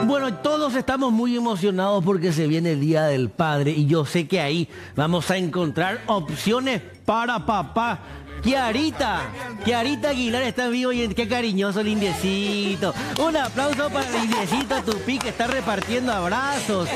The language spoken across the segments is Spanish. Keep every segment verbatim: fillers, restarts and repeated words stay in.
Bueno, todos estamos muy emocionados porque se viene el Día del Padre y yo sé que ahí vamos a encontrar opciones para papá. Kiarita, Kiarita Aguilar está vivo y qué cariñoso el indiecito. Un aplauso para el indiecito Tupí que está repartiendo abrazos.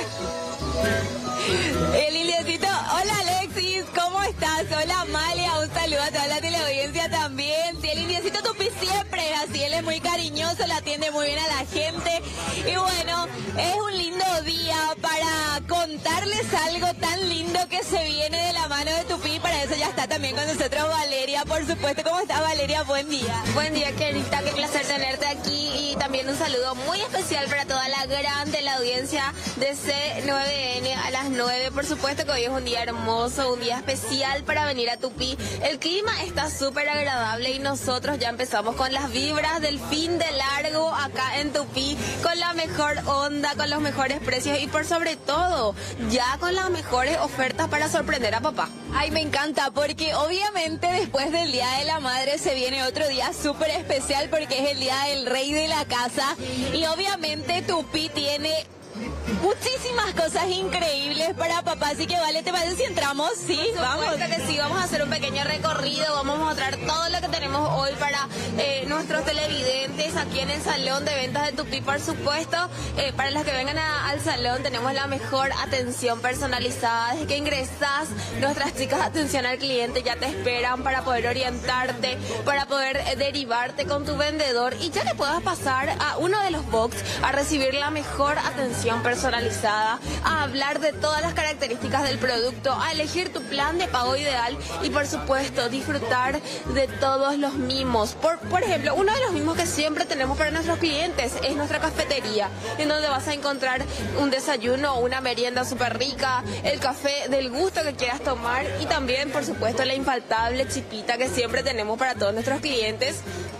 El indiecito, hola Alexis, ¿cómo estás? Hola Amalia, un saludo a toda la teleaudiencia también. Sí, el indiecito Tupí siempre es así, él es muy cariñoso, le atiende muy bien a la gente. Y bueno, es un lindo día para contarles algo tan lindo que se viene de la mano de Tupí. Para eso ya está también con nosotros Valeria, por supuesto. ¿Cómo estás, Valeria? Buen día. Buen día, querida, qué placer tenerte aquí. Y también un saludo muy especial para toda la gran de la audiencia de C nueve N a las nueve. Por supuesto que hoy es un día hermoso, un día especial para venir a Tupí. El clima está súper agradable y nosotros ya empezamos con las vibras del fin de largo acá en Tupí, con la mejor onda, con los mejores precios y por sobre todo, ya con las mejores ofertas para sorprender a papá. Ay, me encanta, porque obviamente después del Día de la Madre se viene otro día súper especial porque es el Día del Rey de la Casa y obviamente Tupí tiene muchísimas cosas increíbles para papá, así que vale, ¿te parece si entramos? Sí, vamos. Que sí, vamos a hacer un pequeño recorrido, vamos a mostrar todo lo que tenemos hoy para eh, nuestros televidentes aquí en el salón de ventas de Tupí, por supuesto. Eh, para los que vengan a, al salón tenemos la mejor atención personalizada. Desde que ingresas, nuestras chicas de atención al cliente ya te esperan para poder orientarte, para poder eh, derivarte con tu vendedor y ya que puedas pasar a uno de los box a recibir la mejor atención personalizada, a hablar de todas las características del producto, a elegir tu plan de pago ideal y por supuesto disfrutar de todos los mimos. Por, por ejemplo, uno de los mimos que siempre tenemos para nuestros clientes es nuestra cafetería, en donde vas a encontrar un desayuno, una merienda súper rica, el café del gusto que quieras tomar y también por supuesto la infaltable chipita que siempre tenemos para todos nuestros clientes.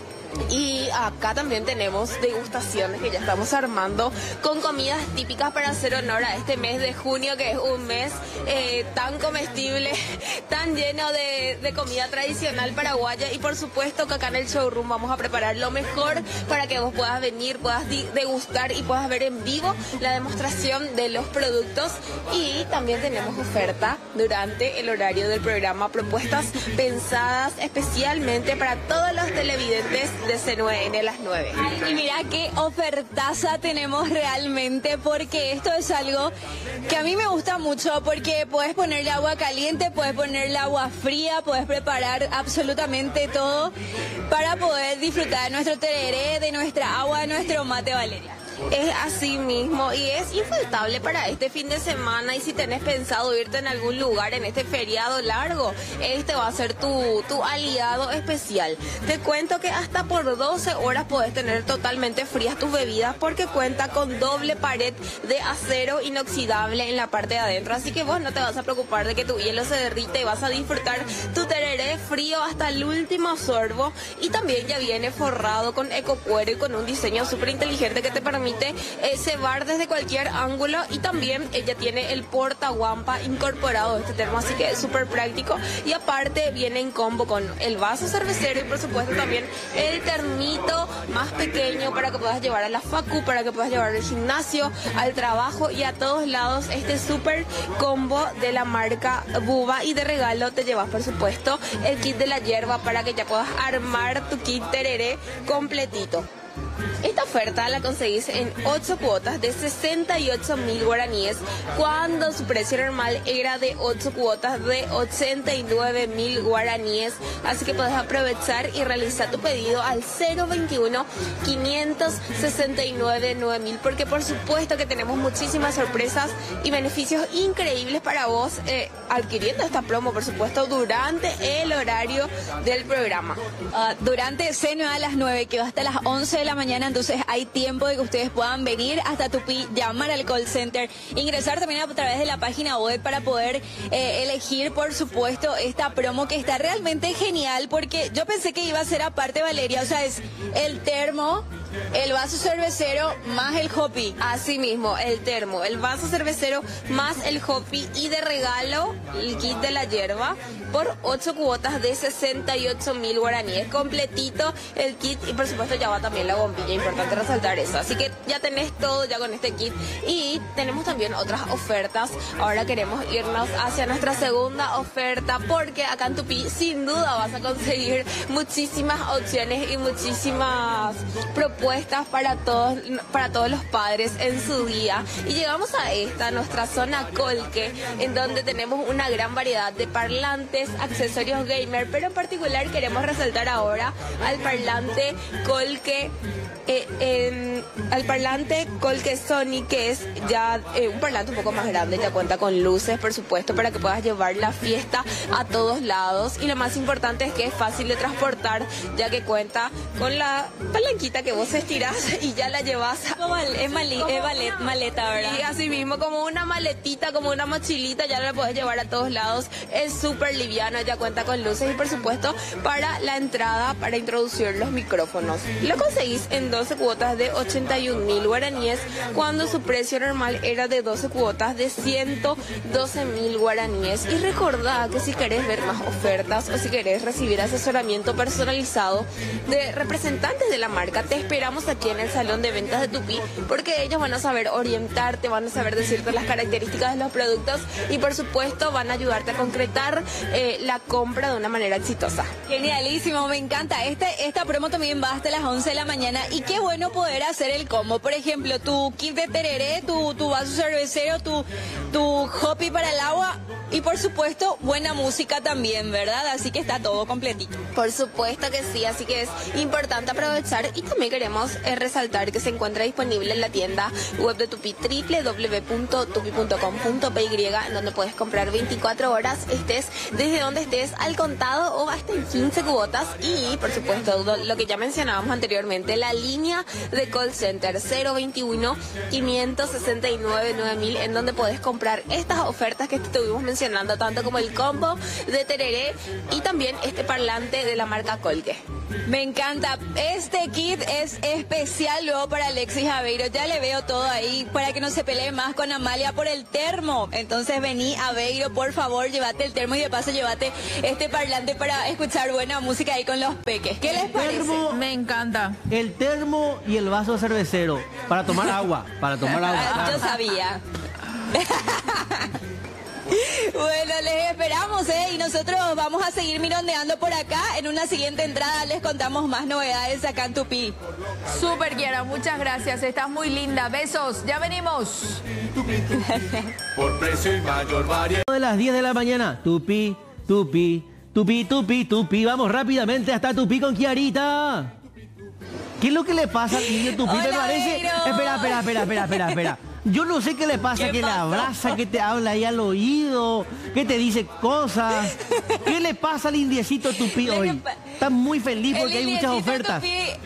Y acá también tenemos degustaciones que ya estamos armando con comidas típicas para hacer honor a este mes de junio, que es un mes eh, tan comestible, tan lleno de, de comida tradicional paraguaya. Y por supuesto que acá en el showroom vamos a preparar lo mejor para que vos puedas venir, puedas degustar y puedas ver en vivo la demostración de los productos. Y también tenemos oferta durante el horario del programa, propuestas pensadas especialmente para todos los televidentes de C nueve N a las nueve. Y mira qué ofertaza tenemos realmente, porque esto es algo que a mí me gusta mucho, porque puedes ponerle agua caliente, puedes ponerle agua fría, puedes preparar absolutamente todo para poder disfrutar de nuestro tereré, de nuestra agua, de nuestro mate, Valeria. Es así mismo y es infaltable para este fin de semana. Y si tenés pensado irte en algún lugar en este feriado largo, este va a ser tu, tu aliado especial. Te cuento que hasta por doce horas podés tener totalmente frías tus bebidas porque cuenta con doble pared de acero inoxidable en la parte de adentro. Así que vos no te vas a preocupar de que tu hielo se derrite y vas a disfrutar tu tereré frío hasta el último sorbo. Y también ya viene forrado con ecocuero y con un diseño súper inteligente que te permite Eh, cebar desde cualquier ángulo y también ella tiene el portaguampa incorporado a este termo, así que es súper práctico y aparte viene en combo con el vaso cervecero y por supuesto también el termito más pequeño para que puedas llevar a la facu, para que puedas llevar al gimnasio, al trabajo y a todos lados. Este súper combo de la marca Buba y de regalo te llevas por supuesto el kit de la hierba para que ya puedas armar tu kit tereré completito. Esta oferta la conseguís en ocho cuotas de sesenta y ocho mil guaraníes, cuando su precio normal era de ocho cuotas de ochenta y nueve mil guaraníes. Así que podés aprovechar y realizar tu pedido al cero veintiuno, quinientos sesenta y nueve, nueve mil, porque por supuesto que tenemos muchísimas sorpresas y beneficios increíbles para vos eh, adquiriendo esta promo, por supuesto, durante el horario del programa. Uh, durante C nueve a las nueve, que va hasta las once de la mañana, entonces hay tiempo de que ustedes puedan venir hasta Tupí, llamar al call center, ingresar también a través de la página web para poder eh, elegir, por supuesto, esta promo que está realmente genial, porque yo pensé que iba a ser aparte, Valeria, o sea, es el termo El vaso cervecero más el hopi. Así mismo, el termo, el vaso cervecero más el hopi y de regalo el kit de la hierba por ocho cuotas de sesenta y ocho mil guaraníes. Completito el kit y por supuesto ya va también la bombilla, importante resaltar eso. Así que ya tenés todo ya con este kit y tenemos también otras ofertas. Ahora queremos irnos hacia nuestra segunda oferta porque acá en Tupi sin duda vas a conseguir muchísimas opciones y muchísimas propuestas para todos, para todos los padres en su día. Y llegamos a esta, nuestra zona Colque, en donde tenemos una gran variedad de parlantes, accesorios gamer, pero en particular queremos resaltar ahora al parlante Colque, eh, eh, al parlante Colque Sony, que es ya eh, un parlante un poco más grande, ya cuenta con luces, por supuesto, para que puedas llevar la fiesta a todos lados. Y lo más importante es que es fácil de transportar, ya que cuenta con la palanquita que vos estirás y ya la llevas. Es, mali, es ballet, maleta, ¿verdad? Y así mismo, como una maletita, como una mochilita, ya la puedes llevar a todos lados. Es súper liviano, ya cuenta con luces y por supuesto para la entrada, para introducir los micrófonos. Lo conseguís en doce cuotas de ochenta y un mil guaraníes, cuando su precio normal era de doce cuotas de ciento doce mil guaraníes. Y recordá que si querés ver más ofertas o si querés recibir asesoramiento personalizado de representantes de la marca, te esperamos aquí en el Salón de Ventas de Tupi, porque ellos van a saber orientarte, van a saber decirte las características de los productos y por supuesto van a ayudarte a concretar eh, la compra de una manera exitosa. Genialísimo, me encanta. Este, esta promo también va hasta las once de la mañana y qué bueno poder hacer el combo. Por ejemplo, tu kit de tereré, tu, tu vaso cervecero, tu, tu hopi para el agua y por supuesto buena música también, ¿verdad? Así que está todo completito. Por supuesto que sí, así que es importante aprovechar y también queremos eh, resaltar que se encuentra disponible en la tienda web de Tupi, doble u doble u doble u punto tupi punto com punto pe y, en donde puedes comprar veinticuatro horas, estés desde donde estés, al contado o hasta en quince cuotas. Y por supuesto lo que ya mencionábamos anteriormente, la línea de call center cero veintiuno, quinientos sesenta y nueve, nueve mil, en donde puedes comprar estas ofertas que te estuvimos mencionando, tanto como el combo de tereré y también este parlante de la marca Colque. Me encanta. Este kit es especial luego para Alexis Aveiro. Ya le veo todo ahí para que no se pelee más con Amalia por el termo. Entonces vení, Aveiro, por favor, llévate el termo y de paso llévate este parlante para escuchar buena música ahí con los peques. ¿Qué les parece? Termo, Me encanta. El termo y el vaso cervecero para tomar agua, para tomar agua. Ah, yo sabía. Bueno, les esperamos, ¿eh? Y nosotros vamos a seguir mirondeando por acá. En una siguiente entrada les contamos más novedades acá en Tupi. Súper, Kiara, muchas gracias. Estás muy linda. Besos. Ya venimos. Por precio y mayor variedad. De las diez de la mañana, Tupi, Tupi, Tupi, Tupi, Tupi. Vamos rápidamente hasta Tupi con Kiarita. ¿Qué es lo que le pasa al niño Tupi? ¿Te Hola, parece? Aveiro. Espera, espera, espera, espera, espera, espera. Yo no sé qué le pasa, ¿Qué que le pasó? abraza, que te habla ahí al oído, que te dice cosas. ¿Qué le pasa al indiecito Tupi Lo que hoy? pa- Está muy feliz porque hay El muchas indiecito ofertas. Tupi-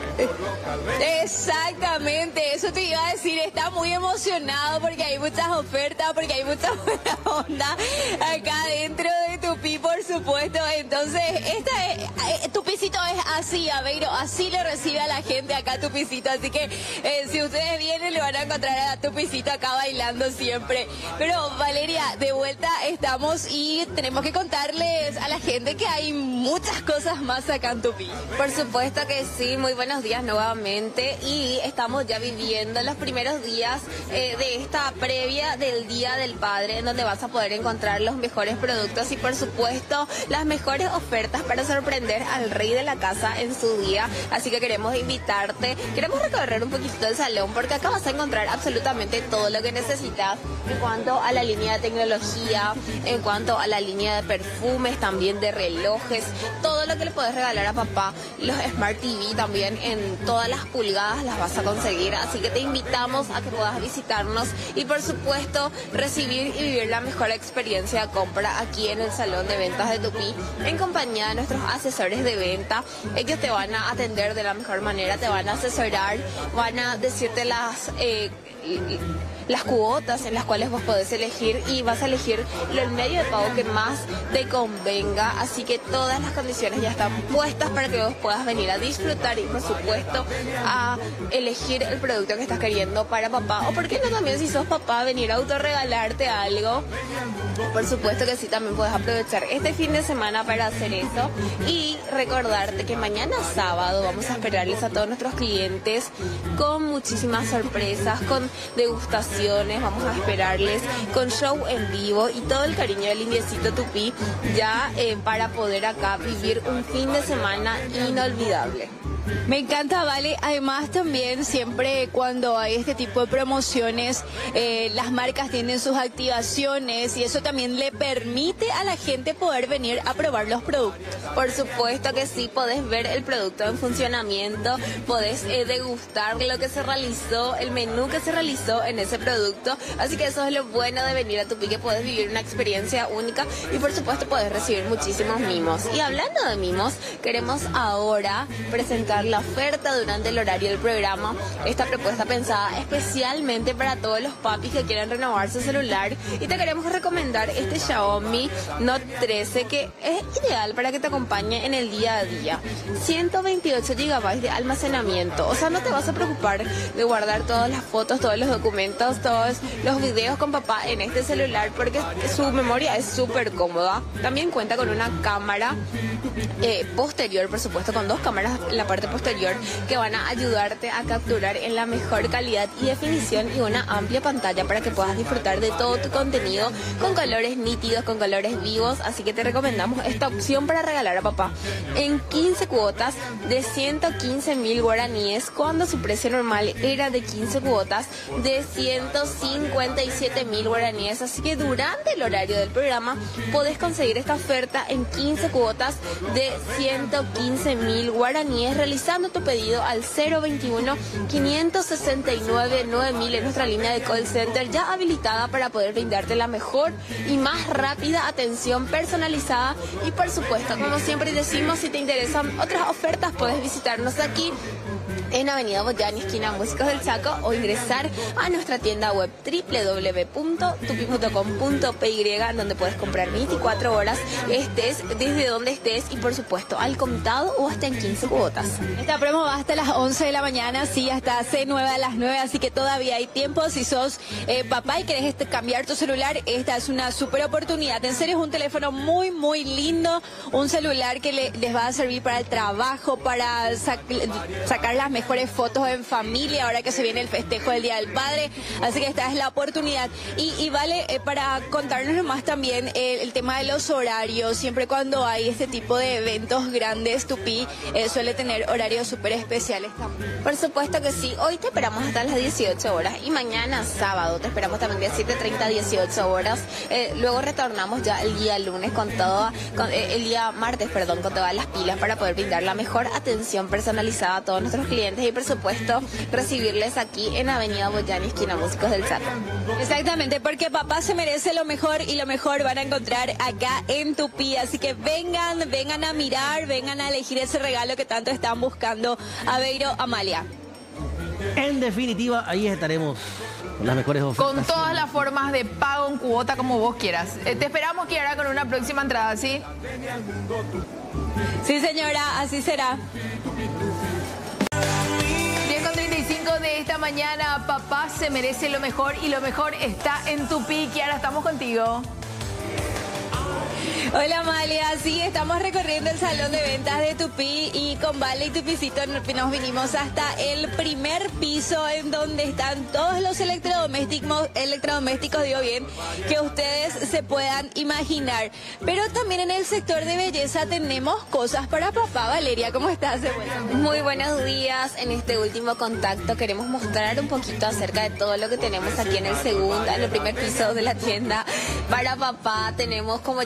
Exactamente, eso te iba a decir, está muy emocionado porque hay muchas ofertas, porque hay mucha buena onda acá dentro de Tupi, por supuesto. Entonces, esta es, eh, Tupicito es así, Aveiro, así le recibe a la gente acá Tupicito, así que eh, si ustedes vienen le van a encontrar a Tupicito acá bailando siempre. Pero Valeria, de vuelta estamos y tenemos que contarles a la gente que hay muchas cosas más acá en Tupi. Por supuesto que sí, muy buenos días nuevamente y estamos ya viviendo los primeros días eh, de esta previa del Día del Padre, en donde vas a poder encontrar los mejores productos y por supuesto las mejores ofertas para sorprender al rey de la casa en su día. Así que queremos invitarte, queremos recorrer un poquito el salón porque acá vas a encontrar absolutamente todo lo que necesitas en cuanto a la línea de tecnología, en cuanto a la línea de perfumes, también de relojes, todo lo que le puedes regalar a papá. Los Smart T V también en todas las pulgadas las vas a conseguir, así que te invitamos a que puedas visitarnos y por supuesto recibir y vivir la mejor experiencia de compra aquí en el Salón de Ventas de Tupi en compañía de nuestros asesores de venta. Ellos te van a atender de la mejor manera, te van a asesorar, van a decirte las... Eh, las cuotas en las cuales vos podés elegir y vas a elegir el medio de pago que más te convenga. Así que todas las condiciones ya están puestas para que vos puedas venir a disfrutar y por supuesto a elegir el producto que estás queriendo para papá. O por qué no también, si sos papá, venir a autorregalarte algo. Por supuesto que sí, también puedes aprovechar este fin de semana para hacer eso. Y recordarte que mañana sábado vamos a esperarles a todos nuestros clientes con muchísimas sorpresas, con degustaciones, vamos a esperarles con show en vivo y todo el cariño del Indiecito Tupí ya eh, para poder acá vivir un fin de semana inolvidable. Me encanta, Vale. Además, también siempre cuando hay este tipo de promociones, eh, las marcas tienen sus activaciones y eso también le permite a la gente poder venir a probar los productos. Por supuesto que sí, podés ver el producto en funcionamiento, podés eh, degustar lo que se realizó, el menú que se realizó en ese producto. Así que eso es lo bueno de venir a Tupí, que podés vivir una experiencia única y por supuesto podés recibir muchísimos mimos. Y hablando de mimos, queremos ahora presentar la oferta durante el horario del programa. Esta propuesta pensada especialmente para todos los papis que quieren renovar su celular y te queremos recomendar este Xiaomi Note trece, que es ideal para que te acompañe en el día a día. ciento veintiocho gigabytes de almacenamiento, o sea, no te vas a preocupar de guardar todas las fotos, todos los documentos, todos los videos con papá en este celular porque su memoria es súper cómoda. También cuenta con una cámara eh, posterior, por supuesto, con dos cámaras en la parte posterior que van a ayudarte a capturar en la mejor calidad y definición y una amplia pantalla para que puedas disfrutar de todo tu contenido con colores nítidos, con colores vivos. Así que te recomendamos esta opción para regalar a papá en quince cuotas de ciento quince mil guaraníes, cuando su precio normal era de quince cuotas de ciento cincuenta y siete mil guaraníes. Así que durante el horario del programa podés conseguir esta oferta en quince cuotas de ciento quince mil guaraníes realizando tu pedido al cero veintiuno, quinientos sesenta y nueve, nueve mil en nuestra línea de call center ya habilitada para poder brindarte la mejor y más rápida atención personalizada. Y por supuesto, como siempre decimos, si te interesan otras ofertas puedes visitarnos aquí en Avenida Boyani, esquina Músicos del Chaco, o ingresar a nuestra tienda web doble u doble u doble u punto tupi punto com punto p y, donde puedes comprar veinticuatro horas, estés desde donde estés y por supuesto al contado o hasta en quince cuotas. Esta promo va hasta las once de la mañana, sí, hasta hace nueve a las nueve, así que todavía hay tiempo. Si sos eh, papá y querés este, cambiar tu celular, esta es una super oportunidad. En serio, es un teléfono muy, muy lindo, un celular que le, les va a servir para el trabajo, para sac sacar las mejores fotos en familia, ahora que se viene el festejo del Día del Padre, así que esta es la oportunidad. Y, y vale, eh, para contarnos más también eh, el tema de los horarios, siempre cuando hay este tipo de eventos grandes, Tupí eh, suele tener horarios súper especiales también. Por supuesto que sí, hoy te esperamos hasta las dieciocho horas y mañana sábado te esperamos también de siete treinta a dieciocho horas, eh, luego retornamos ya el día lunes con todo, con, eh, el día martes, perdón, con todas las pilas para poder brindar la mejor atención personalizada a todos nuestros clientes y por supuesto recibirles aquí en Avenida Boyani, esquina Músicos del Chaco. Exactamente, porque papá se merece lo mejor y lo mejor van a encontrar acá en Tupí, así que vengan, vengan a mirar, vengan a elegir ese regalo que tanto están buscando. Aveiro, Amalia. En definitiva, ahí estaremos con las mejores ofertas. Con todas las formas de pago en cuota como vos quieras. Eh, te esperamos que hará con una próxima entrada, ¿sí? Sí, señora, así será. diez con treinta y cinco de esta mañana, papá se merece lo mejor y lo mejor está en Tupí. Kiara, estamos contigo. Hola Amalia, sí, estamos recorriendo el salón de ventas de Tupí y con Vale y Tupicito nos vinimos hasta el primer piso en donde están todos los electrodomésticos, electrodomésticos, digo bien, que ustedes se puedan imaginar. Pero también en el sector de belleza tenemos cosas para papá. Valeria, ¿cómo estás? De vuelta. Muy buenos días. En este último contacto queremos mostrar un poquito acerca de todo lo que tenemos aquí en el segundo, en el primer piso de la tienda para papá. Tenemos, como ya decía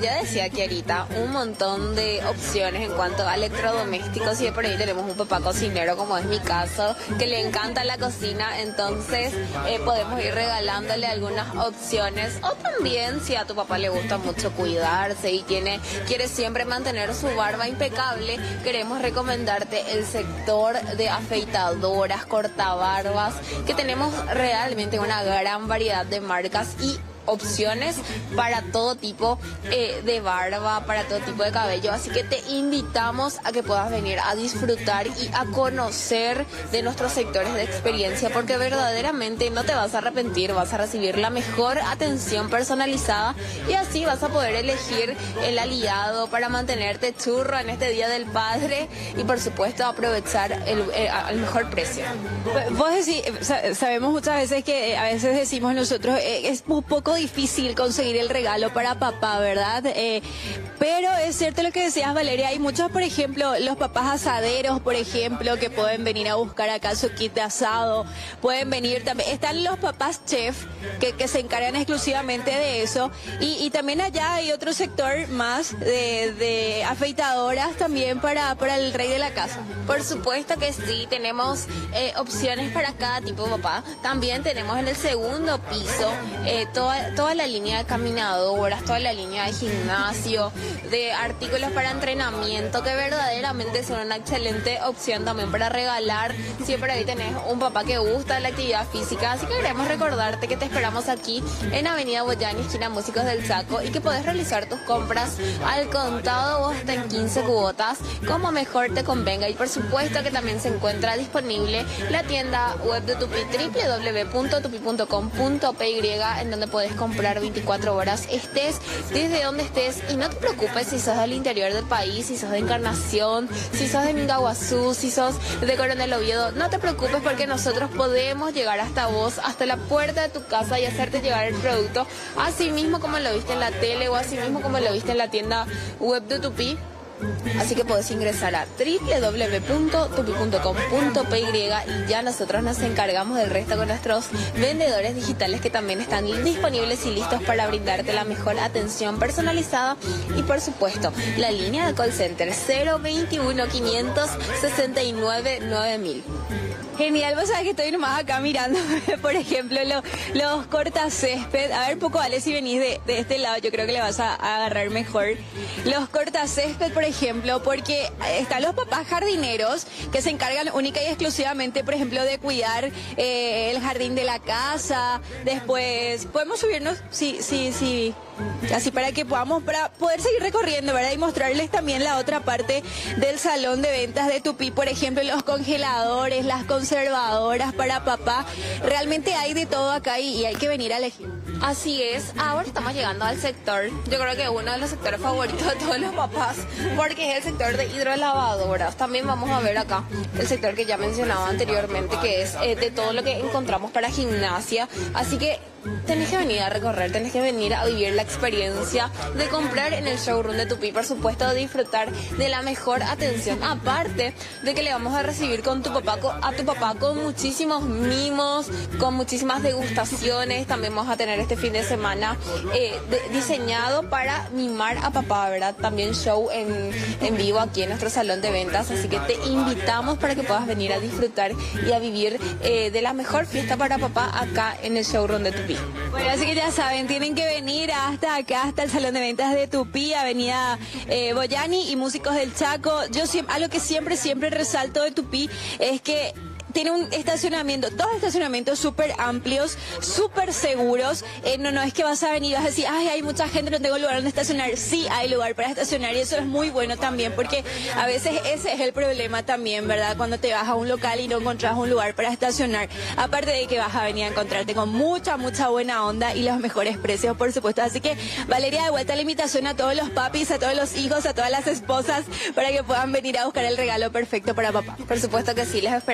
querida Kiarita, un montón de opciones en cuanto a electrodomésticos y por ahí tenemos un papá cocinero, como es mi caso, que le encanta la cocina, entonces eh, podemos ir regalándole algunas opciones. O también, si a tu papá le gusta mucho cuidarse y tiene, quiere siempre mantener su barba impecable, queremos recomendarte el sector de afeitadoras, cortabarbas, que tenemos realmente una gran variedad de marcas y opciones para todo tipo eh, de barba, para todo tipo de cabello, así que te invitamos a que puedas venir a disfrutar y a conocer de nuestros sectores de experiencia, porque verdaderamente no te vas a arrepentir, vas a recibir la mejor atención personalizada y así vas a poder elegir el aliado para mantenerte churro en este Día del Padre y por supuesto aprovechar el, el, el mejor precio. Vos decís, sabemos muchas veces que a veces decimos nosotros, eh, es un poco difícil conseguir el regalo para papá, ¿verdad? Eh, pero es cierto lo que decías, Valeria, hay muchos, por ejemplo, los papás asaderos, por ejemplo, que pueden venir a buscar acá su kit de asado, pueden venir también, están los papás chef, que, que se encargan exclusivamente de eso, y, y también allá hay otro sector más de, de afeitadoras también para, para el rey de la casa. Por supuesto que sí, tenemos eh, opciones para cada tipo de papá. También tenemos en el segundo piso eh, toda, toda la línea de caminadoras, toda la línea de gimnasio, de artículos para entrenamiento, que verdaderamente son una excelente opción también para regalar. Siempre ahí tenés un papá que gusta la actividad física, así que queremos recordarte que te esperamos aquí en Avenida Boyani, esquina Músicos del Chaco, y que podés realizar tus compras al contado o hasta en quince cuotas, como mejor te convenga. Y por supuesto que también se encuentra disponible la tienda web de Tupi, doble u doble u doble u punto tupi punto com punto p y, en donde puedes comprar veinticuatro horas, estés desde donde estés. Y no te preocupes si sos del interior del país, si sos de Encarnación, si sos de Mingaguazú, si sos de Coronel Oviedo, no te preocupes porque nosotros podemos llegar hasta vos, hasta la puerta de tu casa y hacerte llegar el producto, así mismo como lo viste en la tele o así mismo como lo viste en la tienda web de Tupi. Así que podés ingresar a doble u doble u doble u punto tupi punto com punto p y y ya nosotros nos encargamos del resto con nuestros vendedores digitales que también están disponibles y listos para brindarte la mejor atención personalizada y por supuesto la línea de call center cero veintiuno, quinientos sesenta y nueve, nueve mil. Genial, vos sabés que estoy nomás acá mirando, por ejemplo, lo, los cortacésped. A ver, poco vale si venís de, de este lado, yo creo que le vas a, a agarrar mejor. Los cortacésped, por ejemplo, porque están los papás jardineros que se encargan única y exclusivamente, por ejemplo, de cuidar eh, el jardín de la casa. Después, podemos subirnos, sí, sí, sí. Así para que podamos, para poder seguir recorriendo, ¿verdad? Y mostrarles también la otra parte del salón de ventas de Tupi, por ejemplo, los congeladores, las conservadoras para papá. Realmente hay de todo acá y, y hay que venir a elegir. Así es, ahora estamos llegando al sector, yo creo que uno de los sectores favoritos de todos los papás, porque es el sector de hidrolavadoras. También vamos a ver acá el sector que ya mencionaba anteriormente, que es eh, de todo lo que encontramos para gimnasia. Así que tenés que venir a recorrer, tenés que venir a vivir la experiencia de comprar en el showroom de Tupi, por supuesto de disfrutar de la mejor atención, aparte de que le vamos a recibir con tu papá, a tu papá con muchísimos mimos, con muchísimas degustaciones. También vamos a tener este fin de semana eh, de, diseñado para mimar a papá, ¿verdad? También show en, en vivo aquí en nuestro salón de ventas, así que te invitamos para que puedas venir a disfrutar y a vivir eh, de la mejor fiesta para papá acá en el showroom de Tupi. Bueno, así que ya saben, tienen que venir hasta acá, hasta el salón de ventas de Tupi, Avenida eh, Boyani y Músicos del Chaco. Yo siempre, algo que siempre, siempre resalto de Tupi es que tiene un estacionamiento, dos estacionamientos súper amplios, súper seguros. Eh, no, no es que vas a venir y vas a decir, ay, hay mucha gente, no tengo lugar donde estacionar. Sí, hay lugar para estacionar y eso es muy bueno también, porque a veces ese es el problema también, ¿verdad? Cuando te vas a un local y no encontrás un lugar para estacionar. Aparte de que vas a venir a encontrarte con mucha, mucha buena onda y los mejores precios, por supuesto. Así que, Valeria, de vuelta la invitación a todos los papis, a todos los hijos, a todas las esposas, para que puedan venir a buscar el regalo perfecto para papá. Por supuesto que sí, les esperamos a todos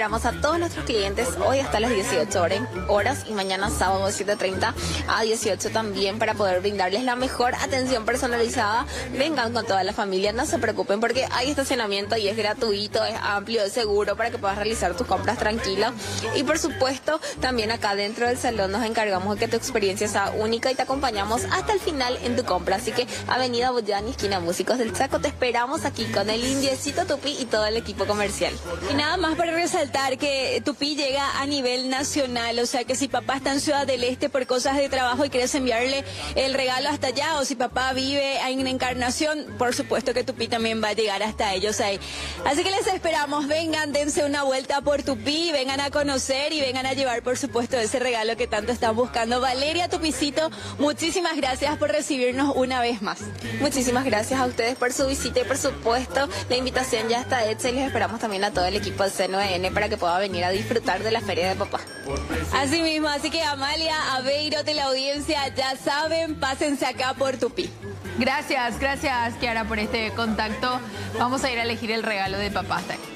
todos nuestros clientes hoy hasta las dieciocho horas y mañana sábado de siete treinta a dieciocho también, para poder brindarles la mejor atención personalizada. Vengan con toda la familia, no se preocupen porque hay estacionamiento y es gratuito, es amplio, es seguro para que puedas realizar tus compras tranquilo. Y por supuesto, también acá dentro del salón nos encargamos de que tu experiencia sea única y te acompañamos hasta el final en tu compra. Así que Avenida Boyani, esquina Músicos del Chaco, te esperamos aquí con el Indiecito Tupi y todo el equipo comercial. Y nada más para resaltar que Tupi llega a nivel nacional, o sea que si papá está en Ciudad del Este por cosas de trabajo y quieres enviarle el regalo hasta allá, o si papá vive en Encarnación, por supuesto que Tupi también va a llegar hasta ellos ahí. Así que les esperamos, vengan, dense una vuelta por Tupi, vengan a conocer y vengan a llevar, por supuesto, ese regalo que tanto están buscando. Valeria Tupicito, muchísimas gracias por recibirnos una vez más. Muchísimas gracias a ustedes por su visita y por supuesto la invitación ya está hecha y les esperamos también a todo el equipo del C nueve N para que pueda venir a disfrutar de la Feria de Papá. Así mismo, así que Amalia, Aveiro, de la audiencia, ya saben, pásense acá por Tupi. Gracias, gracias Kiara por este contacto. Vamos a ir a elegir el regalo de papá hasta ahí.